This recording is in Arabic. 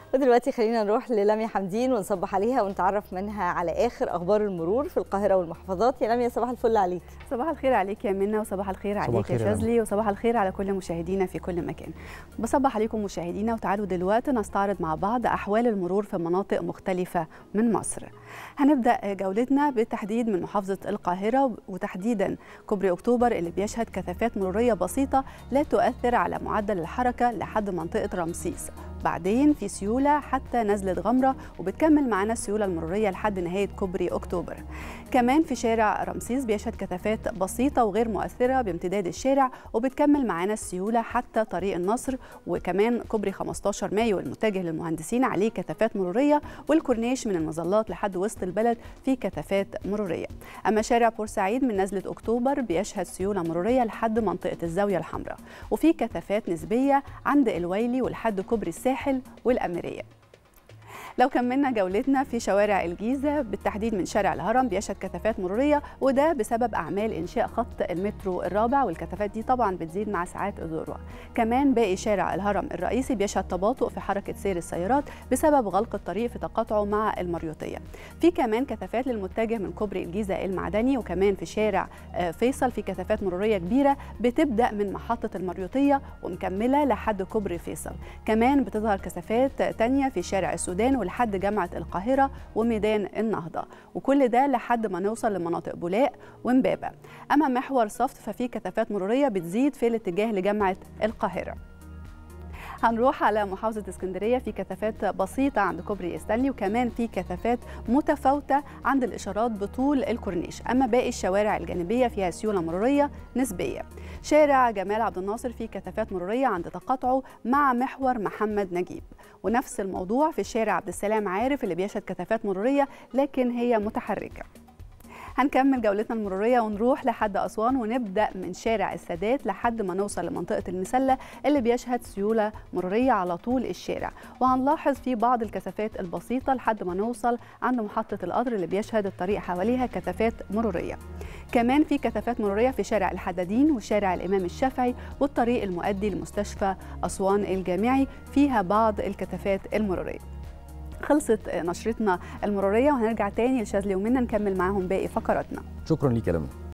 ودلوقتي خلينا نروح للميا حمدين ونصبح عليها ونتعرف منها على آخر أخبار المرور في القاهرة والمحافظات. يا لميا صباح الفل عليك. صباح الخير عليك يا منى، وصباح الخير عليك يا شاذلي، وصباح الخير على كل مشاهدينا في كل مكان. بصبح عليكم مشاهدينا، وتعالوا دلوقتي نستعرض مع بعض أحوال المرور في مناطق مختلفة من مصر. هنبدأ جولتنا بالتحديد من محافظة القاهرة، وتحديدا كوبري أكتوبر اللي بيشهد كثافات مرورية بسيطة لا تؤثر على معدل الحركة لحد منطقة رمسيس. بعدين في سيولة حتى نزلة غمرة، وبتكمل معانا السيولة المرورية لحد نهاية كوبري أكتوبر. كمان في شارع رمسيس بيشهد كثافات بسيطة وغير مؤثرة بامتداد الشارع، وبتكمل معانا السيولة حتى طريق النصر. وكمان كوبري 15 مايو المتجه للمهندسين عليه كثافات مرورية، والكورنيش من المظلات لحد وسط البلد في كثافات مرورية. أما شارع بورسعيد من نزلة أكتوبر بيشهد سيولة مرورية لحد منطقة الزاوية الحمراء، وفي كثافات نسبية عند الويلي ولحد كوبري الساحل والأميرية. لو كملنا جولتنا في شوارع الجيزة بالتحديد من شارع الهرم بيشهد كثافات مرورية، وده بسبب أعمال إنشاء خط المترو الرابع، والكثافات دي طبعا بتزيد مع ساعات الذروة. كمان باقي شارع الهرم الرئيسي بيشهد تباطؤ في حركة سير السيارات بسبب غلق الطريق في تقاطعه مع المريوطية. في كمان كثافات للمتجه من كوبري الجيزة المعدني، وكمان في شارع فيصل في كثافات مرورية كبيرة بتبدأ من محطة المريوطية ومكملة لحد كوبري فيصل. كمان بتظهر كثافات تانية في شارع السودان لحد جامعة القاهرة وميدان النهضة، وكل ده لحد ما نوصل لمناطق بولاق ومبابة. أما محور صفت ففي كثافات مرورية بتزيد في الاتجاه لجامعة القاهرة. هنروح على محافظة اسكندرية، في كثافات بسيطة عند كوبري ستانلي، وكمان في كثافات متفاوتة عند الإشارات بطول الكورنيش. أما باقي الشوارع الجانبية فيها سيولة مرورية نسبية. شارع جمال عبد الناصر فيه كثافات مرورية عند تقاطعه مع محور محمد نجيب، ونفس الموضوع في شارع عبد السلام عارف اللي بيشهد كثافات مرورية لكن هي متحركة. هنكمل جولتنا المرورية ونروح لحد أسوان، ونبدأ من شارع السادات لحد ما نوصل لمنطقة المسلة اللي بيشهد سيولة مرورية على طول الشارع، وهنلاحظ في بعض الكثافات البسيطة لحد ما نوصل عند محطة القطر اللي بيشهد الطريق حواليها كثافات مرورية. كمان في كثافات مرورية في شارع الحدادين وشارع الإمام الشافعي والطريق المؤدي لمستشفى أسوان الجامعي فيها بعض الكثافات المرورية. خلصت نشرتنا المرورية، وهنرجع تاني لشاذلي ومنى نكمل معاهم باقي فقراتنا. شكرا ليك يا لميا.